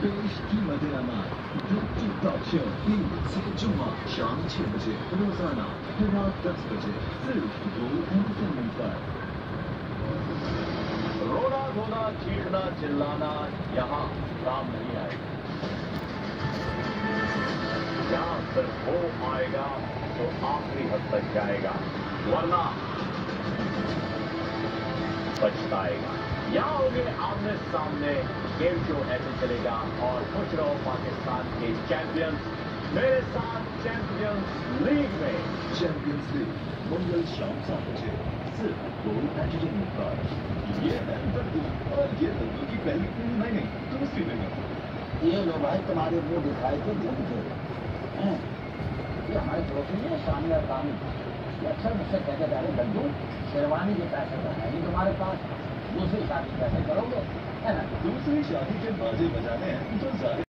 पेश कीमत अमान वृत्ति टॉक शो 1 से जुम्मा शाम 6 बजे रोजाना रात 10 बजे सिर्फ FM पर। रोना धोना चीखना चिल्लाना यहाँ काम नहीं आएगा। यहाँ सिर्फ वो आएगा तो आखिरी हद तक जाएगा, वरना पछताएगा। यहाँ होंगे आमने सामने, गेम शो ऐसे चलेगा और खुश रहो पाकिस्तान के चैंपियंस मेरे साथ चैंपियंस लीग में। चैंपियंस लीग मंगल शाम 7 बजे सिर्फ एंटरटेनमेंट पर। ये है दर्दू और ये दर्दू की पहली फिल्म नहीं दूसरी फिल्म। ये लो भाई तुम्हारे मुंह दिखाई तो दिल मुझे ये हमारे दोस्त ने सामने काम अक्सर मुझसे कहते जा रहे दर्दू शेरवानी के पैसे तो है नहीं तुम्हारे पास, दूसरी शादी कैसे करोगे, है ना? दूसरी शादी के बाजे बजाने हैं तो